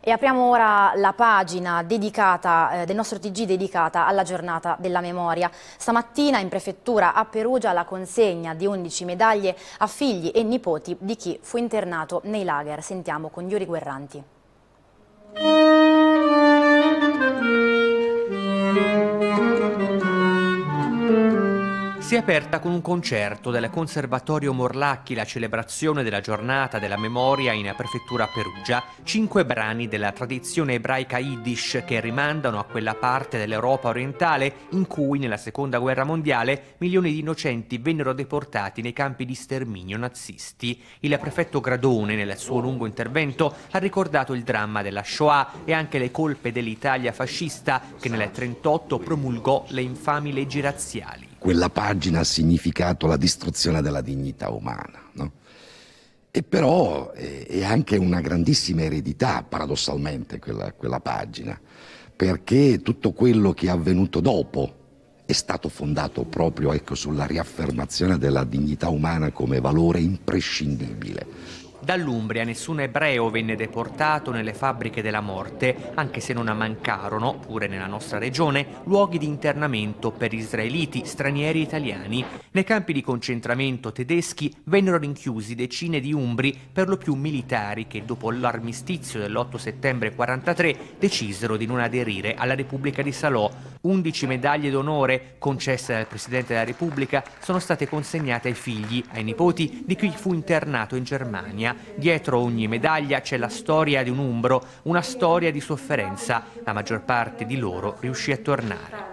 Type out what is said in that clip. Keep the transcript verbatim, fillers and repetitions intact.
E apriamo ora la pagina dedicata, eh, del nostro T G dedicata alla giornata della memoria. Stamattina in prefettura a Perugia la consegna di undici medaglie a figli e nipoti di chi fu internato nei lager. Sentiamo con Yuri Guerranti. Si è aperta con un concerto del Conservatorio Morlacchi la celebrazione della giornata della memoria in prefettura a Perugia. Cinque brani della tradizione ebraica Yiddish che rimandano a quella parte dell'Europa orientale in cui nella seconda guerra mondiale milioni di innocenti vennero deportati nei campi di sterminio nazisti. Il prefetto Gradone nel suo lungo intervento ha ricordato il dramma della Shoah e anche le colpe dell'Italia fascista che nel trentotto promulgò le infami leggi razziali. Quella pagina ha significato la distruzione della dignità umana, no? E però è, è anche una grandissima eredità, paradossalmente, quella, quella pagina, perché tutto quello che è avvenuto dopo è stato fondato proprio, ecco, sulla riaffermazione della dignità umana come valore imprescindibile. Dall'Umbria nessun ebreo venne deportato nelle fabbriche della morte, anche se non mancarono, pure nella nostra regione, luoghi di internamento per israeliti, stranieri e italiani. Nei campi di concentramento tedeschi vennero rinchiusi decine di umbri, per lo più militari, che dopo l'armistizio dell'otto settembre quarantatré decisero di non aderire alla Repubblica di Salò. Undici medaglie d'onore, concesse dal Presidente della Repubblica, sono state consegnate ai figli, ai nipoti di chi fu internato in Germania. Dietro ogni medaglia c'è la storia di un umbro, una storia di sofferenza. La maggior parte di loro riuscì a tornare.